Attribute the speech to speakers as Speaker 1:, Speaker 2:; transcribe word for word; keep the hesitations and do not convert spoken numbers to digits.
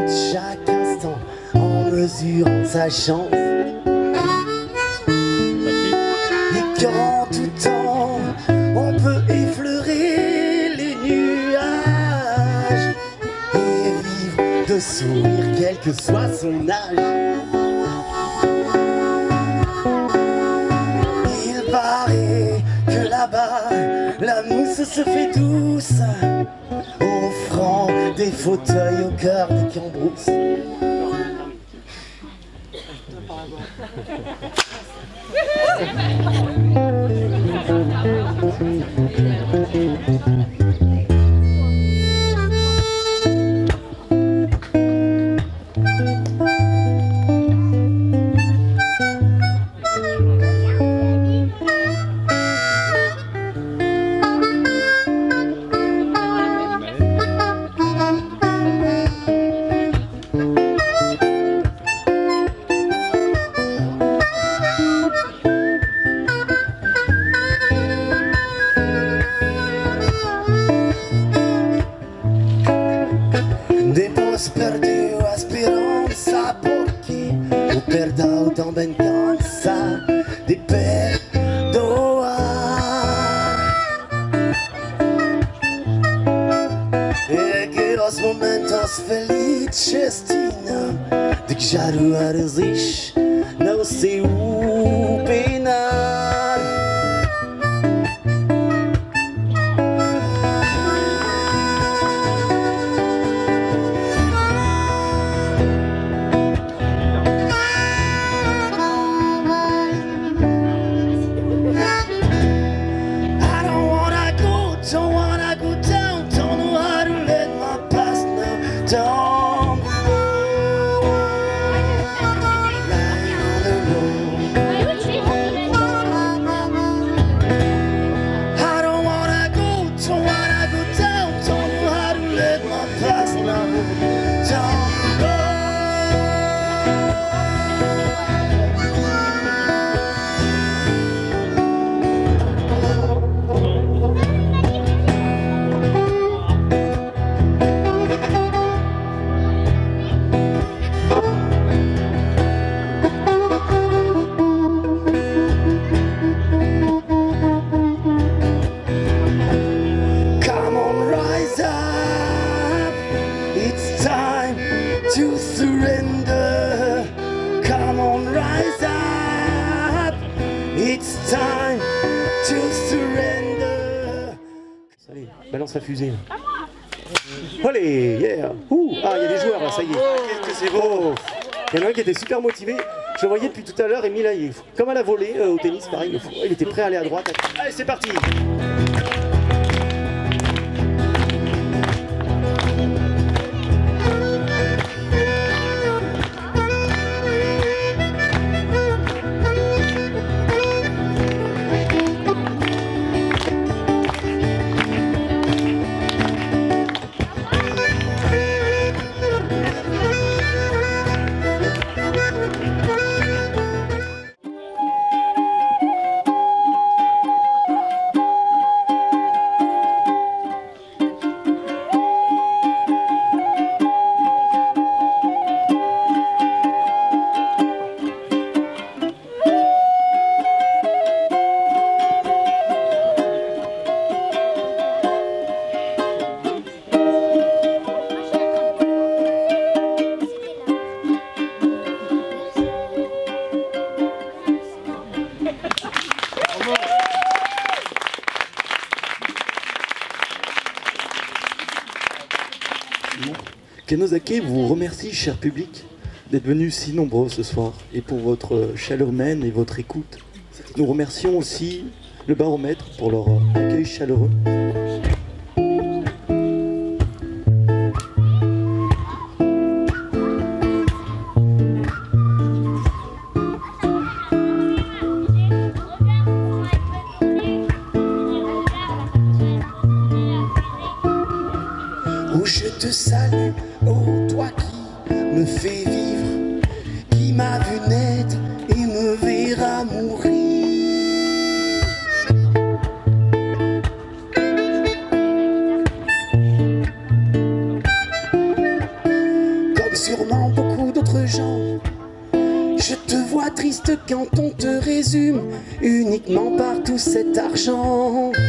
Speaker 1: profite chaque instant en mesurant sa chance. Et qu'en tout temps, on peut effleurer les nuages et vivre de sourire quel que soit son âge. Il paraît que là-bas, la mousse se fait douce, offrant des fauteuils au cœur des cambrousses. Perdu esperanza porque o perdão também cansa de perdoar. E que os momentos felizes tinham de que já não existe no seu penar. Down below, lying on the road. I don't wanna go, don't wanna go down, don't know how to let my past now. Down to surrender. Come on, rise up. It's time to surrender. Allez, balance la fusée. Allez, yeah. Ouh, ah, il y a des joueurs là, ça y est. Qu'est-ce que c'est beau. Il y en a un qui était super motivé. Je le voyais depuis tout à l'heure, Emile, là, il est comme à la volée, euh, au tennis, pareil. Il était prêt à aller à droite. Allez, c'est parti. Kenosake vous remercie, cher public, d'être venus si nombreux ce soir et pour votre chaleur humaine et votre écoute. Nous remercions aussi le baromètre pour leur accueil chaleureux. Oh, je te salue, oh toi qui me fais vivre, qui m'a vu naître et me verra mourir. Comme Je te vois triste quand on te résume uniquement par tout cet argent.